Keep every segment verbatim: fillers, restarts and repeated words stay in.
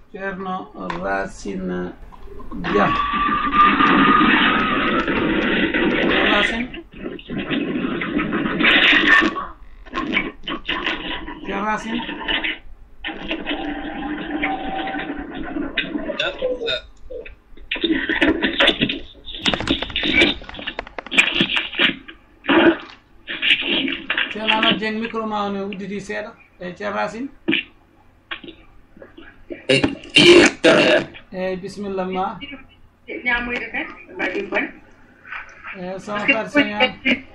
Ceerno Racine Dia. Racine. Ceerno Racine. Ceerno Amadou Dieng micro ma on udditi seeɗa e Ceerno Racine. Eh, eh bismillah ma. Ñamoyde kay mbaɗi bon. Eh sono Fatou Sagnan.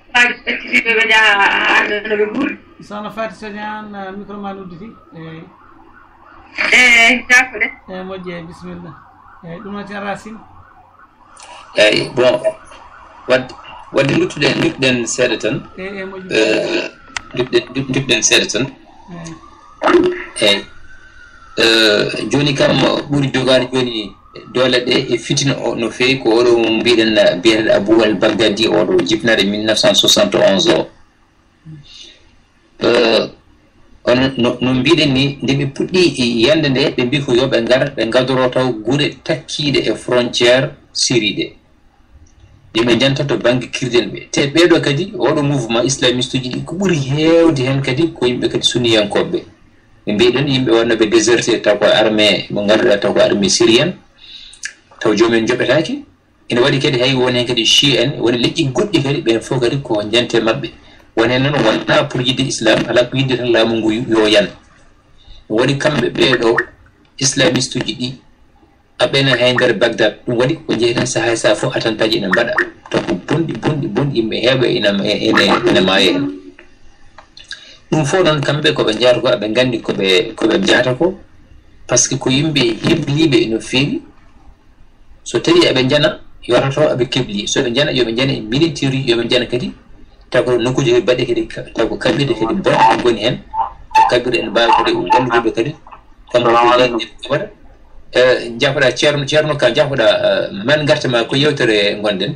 Sono Fatou Sagnan micro ma udditi. Eh. Eh, jafude. Eh moƴƴi bismillah. Eh ɗum no Ceerno Racine. Eh bon wad wadde luttuɗen lutɗen seeɗa tan. Eh eh moƴƴi. Eh lutɗen lutɗen seeɗa tan. Eh. Eh joni kam ɓuri jogade joni dole ɗe e fitina o no fewi ko oɗo mbiɗen mbiyeteɗo Abou al Baghdadi oɗo jibnade mille neuf cent soixante et onze o on no mbiɗen ni nde ɓe puɗɗi yande nde ɓe mbi ko yoɓe ngar ɓe gadoro taw guure takkiɗe e frontiére Syrie ɗe yimɓe janta to banggue kirden ɓe te ɓeɗo kadi oɗo mouvement islamiste uji ɗi ko ɓuuri hewde hen kadi ko yimɓe kadi sunniyankoɓe ɓe mbiɗen yimɓe wonnoɓe déserté taw ko armée mo ganduɗa taw ko armée syrienne taw jomumen joɓetaki ene waɗi kadi hay woni hen kadi chi en woni leƴƴi goɗɗi kadi ɓen fof kadi ko jante mabɓe woni hen noon wonna pour yidde islam ala ko yidde tan laamu ngu yo yan waɗi kamɓe ɓeeɗo islamiste uji ɗi aɓene hay nder Bagdad ɗum waɗi ko jeeyi tan saha saha fof attantaji ene mbaɗa taw ko bonɗi bonɗi bonɗi yimɓe heeɓe ene ene maayo hen ɗum fof noon kamɓe koɓe jahata ko aɓe gandi koɓe koɓe jahata ko par ce que ko yimɓe hebliɓe no feewi so tawi aɓe jana yorato aɓe kebli so ɓe jana yoɓe jana e militaire yoɓe jana kadi taw ko nokkuji kadi baɗe kadi taw ko kaɓirɗe kadi bonɗe goni hen kaɓirɗe ene mbawi kadi walludeɓe kadi kamɓe waɗa jafoɗa ceerno ceerno ka jafoɗa man gartama ko yewtere gonɗen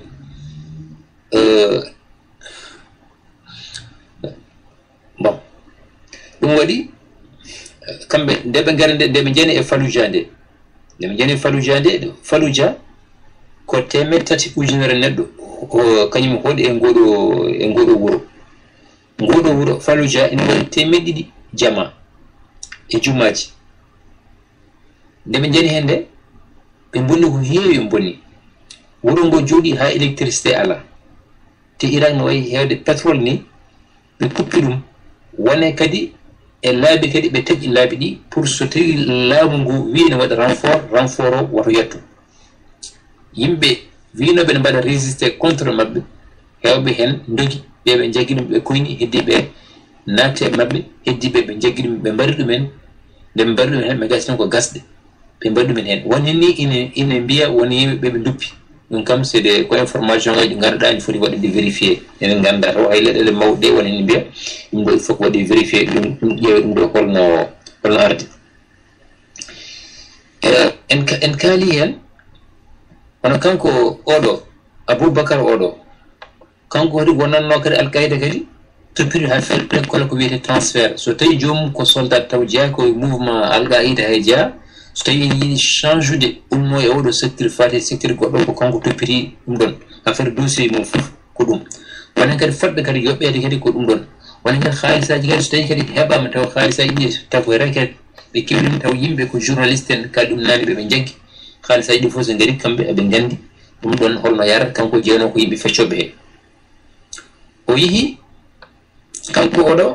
bon ɗum waɗi kamɓe nde ɓe ngari nde nde ɓe jani e Fallujah nde nde ɓe jani e Fallujah nde Fallujah ko temed tati ujunere neɗɗo kañum hoɗi e ngoɗo e ngoɗo wuro ngoɗo wuro Fallujah ene waɗi temed ɗiɗi jama e jumaji nde ɓe jani hen nde ɓe bonni ko heewi ɓe bonni wuro ngo jooɗi ha électricité ala te Irak no wayi hewde pétrole ni ɓe kuppi ɗum wone kadi e laabi kadi ɓe taƴi laabi ɗi pour so tawi laamu ngu wi ne waɗa renfort renfort o woto yetto yimɓe winoɓe ne mbaɗa résisté contre mabɓe hewɓe hen dogi ɓe ɓe jaggi ɗum ɓe koyni heddiɓe natte mabɓe heddiɓe ɓe jaggi ɗum ɓe mbaɗi ɗumen nde ɓe mbaɗi ɗumen hen ɓe gasi tan ko gasɗe ɓe mbaɗi ɗumen hen woni ni ine ine mbiya woni yimɓe ɓe duppi ɗum kam c'est des ko information ngaji ganduɗa ne foti waɗde vérifié enen ganda taw hay leɗɗele mawɗe woni ne mbiya ɗum ɗo il faut ko waɗi vérifié ɗum ɗum ƴeewe ɗum ɗo holno holno ardi en en kaali hen hono kanko oɗo Aboubacar oɗo kanko kadi wonanno kadi Al-Qaïda kadi toppiri ha feere kala ko wiyete transfert so tawi joomum ko soldat taw jeeya koye mouvement Al-Qaïda hay jeeya so tawi en yiiɗi change ude ummo e oɗo secteur fate secteur goɗɗo ko kanko toppiti ɗum ɗon affaire dossier mum fof ko ɗum wonen kadi fotɓe kadi yoɓɓede kadi ko ɗum ɗon wonen kadi haalisaji kadi so tawi kadi heɓama taw haalisaji ɗi taw koye ran kadi ɓe kewɗum taw yimɓe ko journaliste en kaali ɗum naani ɓe ɓe jaggi haalisaji ɗi fof so ngari kamɓe eɓe gandi ɗum ɗon holno yarata kanko jeeyano ko yimɓe feccoɓe he o yeehi kanko oɗo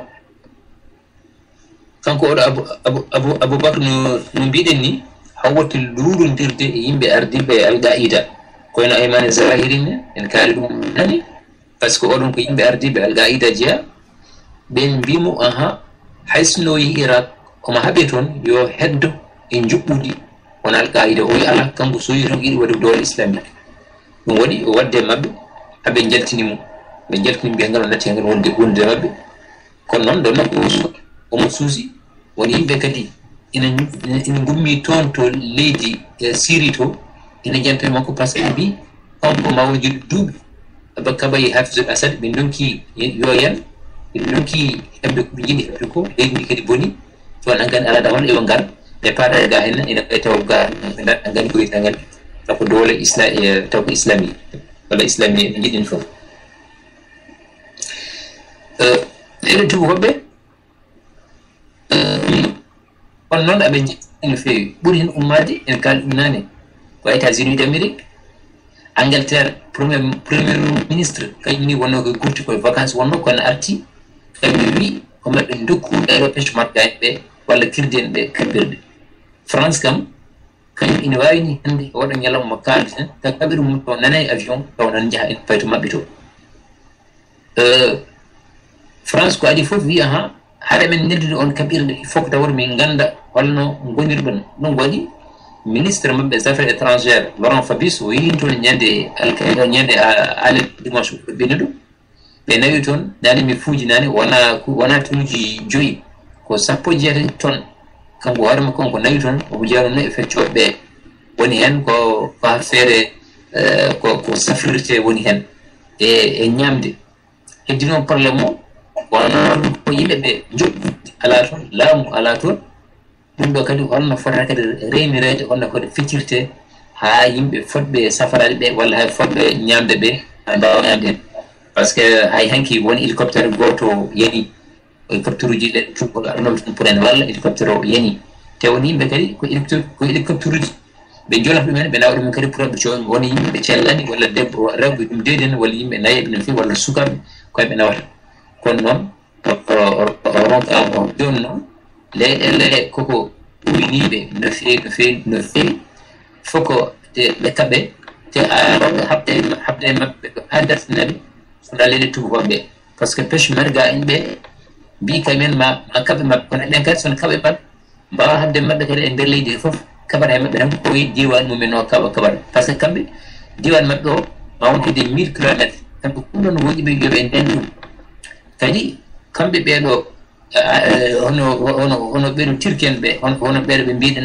kanko oɗo abou abou abou Aboubacar no no mbiɗen ni hawwata luurondirde e yimɓe ardiɓe e Al-Qaïda koyno Aymane Zawahiri ne en kaali ɗum nani par ce que oɗon ko yimɓe ardiɓe Al-Qaïda jeeya ɓen mbimo aha haysno yehi Irak omo haaɓe toon yo heddo e juɓɓudi won Al-Qaïda o wi ala kanko so yi tan yiɗi waɗde dowle islamique ɗum waɗi o wadde mabɓe haaɓe jaltinimo ɓe jaltini ɓe ngal o natti hen wonde wonde mabɓe kono noon ɗo makko omo suusi woni yimɓe kadi ina ina gummi toon to leydi Syrie to ina janta makko par ce que mbi kanko ma woni duuɓi aba kabayi Hafizul Asad ɓe donki yo yan ɓe donki heɓde ko ɓe jiɗi heɓde ko leydi ndi kadi boni toon an gandi ala dawal eɓe ngar départ ga hen ina e taw ga ngal ko itangal taw dole isla taw islami wala islami jidin fof euh ene tu hobbe euh on non abe jidin fe buri hen ummade en kal nane ko États-Unis d'Amérique Angleterre premier premier ministre kayni wonno ko gurti ko vacances wonno ko na arti kayni wi ko mabbe ndokku e pêche margaay be wala kirden be kabirde France kam kayni ina wayni hande wada nyalam mo kaldi tan ta kabiru mum to nanay avion to nan jaha en fayto mabbe to euh France ko adi fof wi ha hade men neddi on kabirde fok dawr mi ganda holno gonirban non wadi ministre mabbe des affaires étrangères Laurent Fabius wi ton nyande alkaydo nyande ale dimanche benedo be nawi ton dani mi fuji nani wana wana tunuji joyi ko sappo jere ton kanko warma konko nawi ton o jaro ne effectude be woni hen ko fa fere ko ko safrirte woni hen e e nyamde hedino problème wana ko yimbe be jobbi ala ton laamu ala ton dum do kadi holno fota kadi remirede holno ko ficcirte ha yimbe fodbe safarade be walla ha fodbe nyamde be anda nyamde parce que hay hanki woni hélicoptère goto yeni hélicoptère ji le tuko arno pour en walla hélicoptère yeni te woni yimbe kadi ko hélicoptère ko hélicoptère be jola be men be nawdo men kadi pour be joon woni yimbe cellani walla debbo rabbi dum deden walla yimbe nayibe no fi walla sukabe ko be nawata kon non o jonno le le koko winibe no fe no fe no fe foko te le kabe te a habde habde mabbe hadas nabi dalile tu hobe parce que pêche marga inbe bi kamen ma akabe mabbe kon den kat son kabe pat ba habde mabbe kare en berleydi fof kabare mabbe tan ko diwan mum no kaba kabar parce que kambe diwan mabbe o ma wonti de mille kilomètres tan ko non woni be jobe en den kadi kambe be do hono hono hono be do tirken be hono be be biiden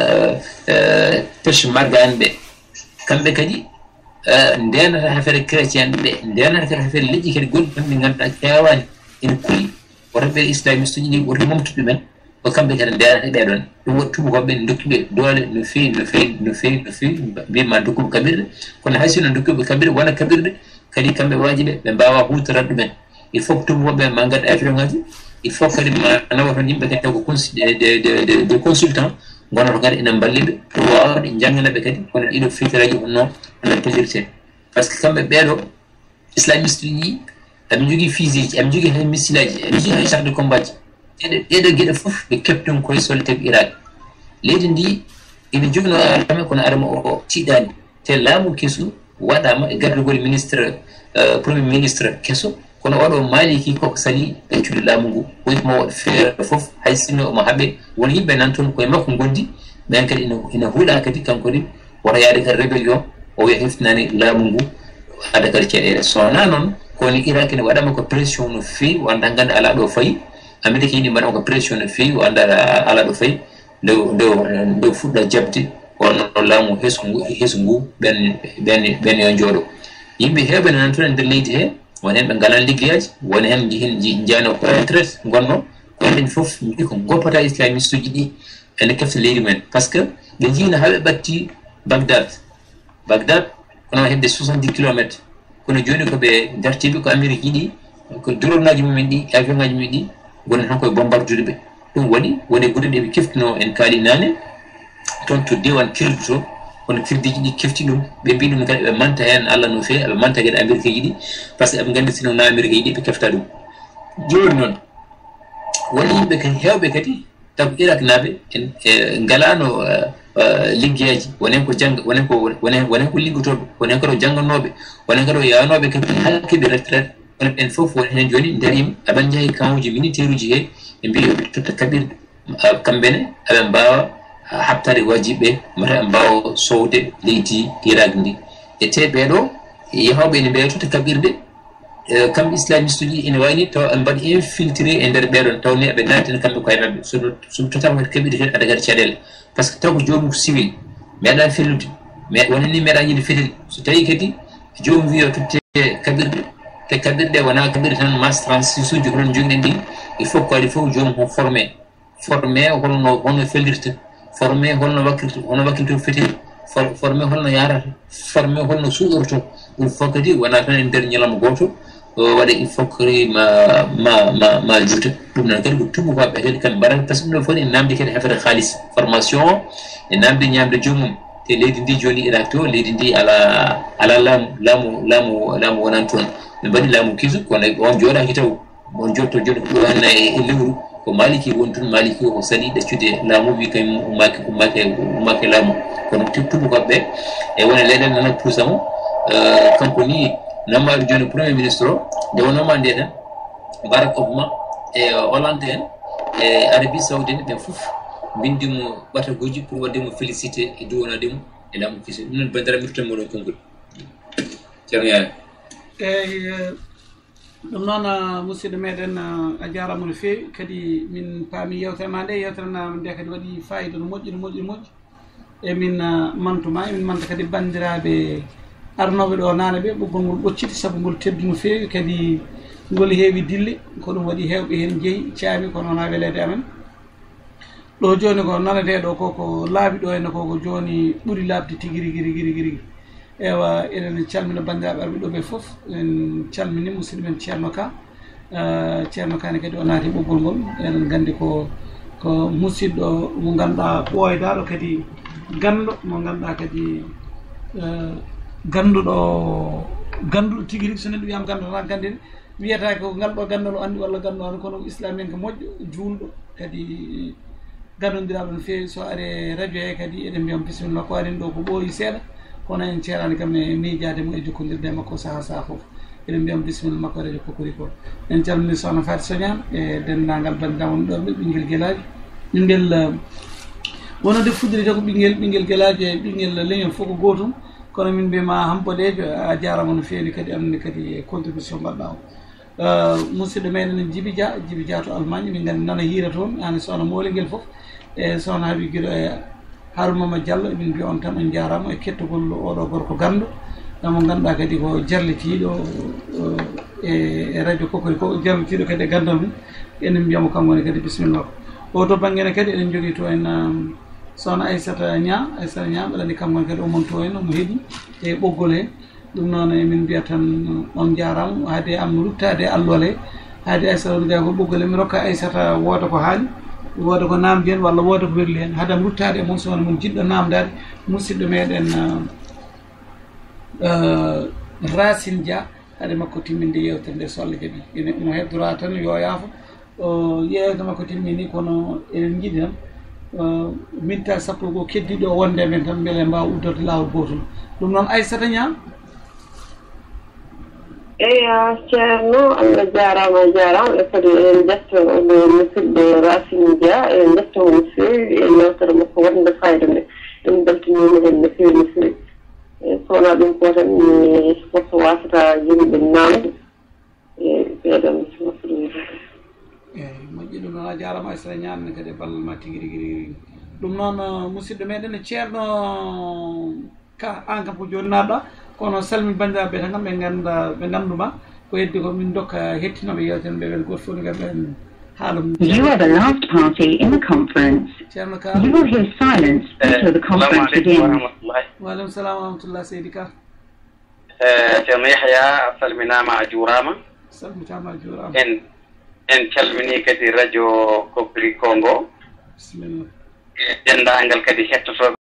euh pêche margan be kambe kadi ndena hafere chrétien be ndena hafere leji kadi gol kambe nganta kewani en kuli wala be islamiste ni wori momtude men ko kambe kadi ndena be don dum wottu ko be dokkibe dole no fi no fi no fi no fi be ma dokku kabirde kono haysino dokku kabirde wala kabirde kadi kambe wajibe be bawa hutorade men il faut que tout le monde mangat affaire ngati il faut que ma nawato nimbe kadi ko de de de de consultant gono ngari ina ballibe to waawde jangana be kadi kono ido fitiraji onno na pelirte parce que kambe bedo islamiste ni am jogi physique am jogi hay missilaji am jogi hay char de combat de de gede fof be captain ko solte Iraq leydi ndi ina jogno arame kono arama o tidani te laamu kesu wadama e gardugol ministre premier ministre keso kono wado maliki ko sali e tudu lamungu ko mo feere fof haysino mo habe woni yimbe nan ton ko makko gondi ben kadi ina ina hula kadi kanko ni wara yaade kar rebellion o wi hefnani lamungu ada kar cede so nanon ko ni Iraq ni wadama ko pression no fi wanda ganda ala do fay America ni wadama ko pression no fi wanda ala do fay do do do fudda jabti wono lamu hesungu hesungu ben ben ben yo jodo yimbe hebe nan ton de leydi he wonen be galan liggeyaaji wonen jihin jano ko retraite gonno ko den fof mi ko gopata islamiste ji di en kefte leydi men parce que be jina habe batti Bagdad Bagdad kono hedde soixante-dix kilomètres kono joni ko be dartibe ko Amerique di ko dronaji mumen di avion ngaji mumen di wonen han ko bombardude be dum wadi woni gude be keftino en kali nane ton to dewan kirdo kono firdiji di kefti dum be bi dum kadi be manta hen alla no fe be manta gede Amerique yidi parce que be gandi sino na Amerique yidi be kefta dum joni non woni yimbe kan hewbe kadi tab Iraq nabe en galano liggeyaaji wonen ko jang wonen ko wonen wonen ko liggotobe wonen ko janganobe wonen ko yaanobe kadi halke be retraite wonen en fof wonen hen joni darim aban jahi kawuji militaire uji he e biyo to kabir kambene aban bawa habtare wajibe mara mbawo sowde leydi Iraq ndi e tebe do yahawbe ni be to kabirde kam islamiste ji ina wayni to en bad infiltré e der beedon taw ne be natin kambe koy mabbe so so totam ko kabirde hen adagar cadel parce que taw ko jomu civil meeda filude me woni meeda yidi fitil so tawi kadi jomu wiyo to kabirde te kabirde wana kabirde tan mas transition ju non jogni ndi il faut ko il faut jomu formé formé hono hono felirte formé holno wakkilto hono wakkilto feti formé holno yarata formé holno suudorto il faut kadi wona tan e nder ñalama goto waɗa il faut que ma ma ma ma juuta ɗum noon kadi ko tummo ko ɓe kadi kamɓe mbaɗata par ce que ɗum foti en namde kadi hefere haalis formation e namde ñamde joomum te leydi ndi joni Irak to leydi ndi ala ala laamu laamu laamu laamu wonan toon ɓe mbaɗi laamu kisu kono on jooɗaki taw on jotto joni ko ɗon e lewru ko maliki woni toon maliki ko sali ɗaccude laamu wi kañum ummaki ummaki ummaki laamu kono tummo koɓe e wona leyɗen nana puusamo kanko ni nammaɗo joni premier ministre o nde wonoma nde tan Barack Obama e Hollande en e Arabie Saoudite ɓen fof bindimo ɓatagoji pour waddemo félicité e duwonademo e laamu kisi ɗum noon bandiraɓe mirtan moɗon konngol ceerno Yaya eyyi ɗum noon musidɗo meɗen a jarama no fewi kadi min paami yewtere ma nde yewtere na nde kadi waɗi fayida no moƴƴi no moƴƴi no moƴƴi emin mantuma emin manta kadi bandiraɓe arnoɓe ɗo nane ɓe ɓoggol ngol ɓocciti saabu ngol teddi no fewi kadi ngol heewi dille ko ɗum waɗi hewɓe hen jeeyi caami kono wona welede amen ɗo joni ko naneteɗo koko laaɓi ɗo henna koko joni ɓuuri laabde tigui rigui rigui rigui rigui ewa eɗen calmina bandiraɓe arɓe ɗo ɓe foof en calmini musidɗo men ceerno ka ceerno kane kadi o naati ɓoggol ngol eɗen gandi ko ko musidɗo mo ganduɗa ɓoydaɗo kadi ganduɗo mo ganduɗa kadi ganduɗo ganduɗo tigui rigui so neɗɗo wiyama ganduɗo tan gandine wiyata ko ngalɗo gandal o andi walla ganduɗo andi kono islam en ko moƴƴo julɗo kadi gandodiraɓe no fewi so are radio he kadi eɗen mbiyamo bisimilla ko arin ɗo ko ɓooyi seeɗa kono en ceerani kam e miijade mo e jokkodirde e makko saaha saaha foof eɗen mbiyamo bisimilla makko radio Kokori ko en calmini sokhna Faty Sognane e dendagal bandiraɓe won ɗo ɓe ɓinguel guelaji ɓinguel wonode fuddiri tan ko ɓinguel ɓinguel guelaji e ɓinguel leñol fof ko gotum kono min mbiyama hampoɗejo a jarama no fewi kadi amne kadi e contribution mbaɗɗa o musidɗo meɗen Djiby Dia Djiby Dia to Allemagne min gandi nana hiira toon ani sokhna Mooliguel foof e sokhna Haby Guido e Harouna Mamadou Diallo min mbiya on tan on jarama e kettogol oɗo gorko gandu mo ganduɗa kadi ko jarlitiɗo e radio Kokori ko jarlitiɗo kadi e gandal mum enen mbiyamo kankone kadi bisimilla ko o to banggene kadi eɗen jogui to en sokhna Aissata Nia Aissata Nia ɓeɗani kankone kadi omon to en omo heeɗi e ɓoggol he ɗum noon emin mbiya tan on jarama haade am ruttade allol he haade Aissata ruttade ko ɓoggol he mi rokka Aissata wooda ko haali wooda ko namdi hen walla wooda ko werli hen haade am ruttade e moon sowona mon jiɗɗo namdade musidɗo meɗen Racine Dia haade makko timminde yewtere nde so Allah jaaɓi ene mo heddora tan yo yaafo yewte makko timmini kono eɗen jiiɗi tan minta sappo ko keddiɗo o wonde men tan beele mbawa uddorde lawol gotol ɗum noon Aissata Nia eyi ceerno Allah jarama jarama e kadi eɗen jetta oɗo musidɗo Racine Dia eɗen jettamo no fewi e yewtere makko wonde fayida nde ɗum beltanima hen no fewi no fewi e sowona ɗum ko tan mi fotto wasata yimɓe namde e ɓeɗon mofɗoyde eyyi moƴƴi ɗum noon a jarama Aissata ñamne kadi e ballal ma tigui rigui rigui ɗum noon musidɗo meɗen ceerno ka an kam ko joni naɗɗa kono salmi bandiraɓe tan kam ɓe ganda ɓe ganduma ko heddi ko min dokka hettinoɓe yewtere nde ɓen goto fof ne ganda en haala mum. You are the last party in the conference. ceerno ka You will hear silence until the conference begins. waaleykum salam wa rahmatullah seydi ka ceerno Yahya a salminama a juurama salmitama a juurama en en calmini kadi radio Kokori Kongo bisimilla e dendagal kadi hettotoɓe